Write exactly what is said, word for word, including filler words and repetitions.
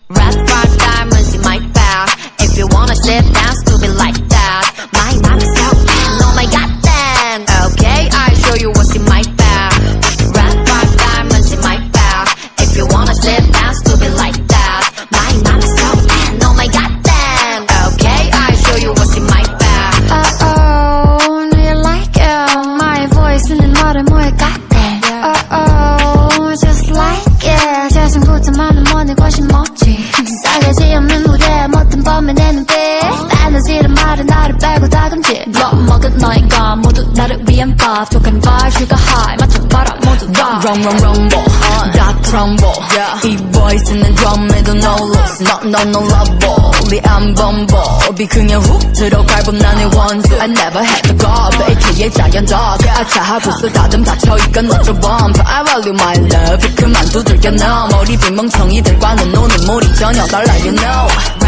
Red flag diamonds in my bag. If you wanna sit down, stupid like that. My mom is so damn, oh my god damn. Okay, I'll show you what's in my bag. Red flag diamonds in my bag. If you wanna sit down, stupid like that. My mom is so damn, oh my god damn. Okay, I'll show you what's in my bag. Uh oh, do you like it? My voice in the mother more goddamn. Uh oh, just like it. 자신부터 많은 뭐내 관심 없지. 싸가지 없는 무대 못한 범의 내 눈빛. 에너지란 말은 나를 빼고 다금질. 먹은 너희가 모두 나를 위한 밥. 독한 vibe, sugar high 맞춰봐라 모두 rock. Run run rumble, 다 트럼ble. 이 voice는 drum에도 no loss. No no no love, 우리 안 bumble. 비 그냥 훅 들어갈 법 나의 원수. I never had the gall, 에이케이에이 giant dog. 아차하고서 다듬 닫혀있건 너저 bump. I value my love, 그만 두들겨 넣어. 머리 빈 멍청이들과는 노는 물이 전혀 달라 you know.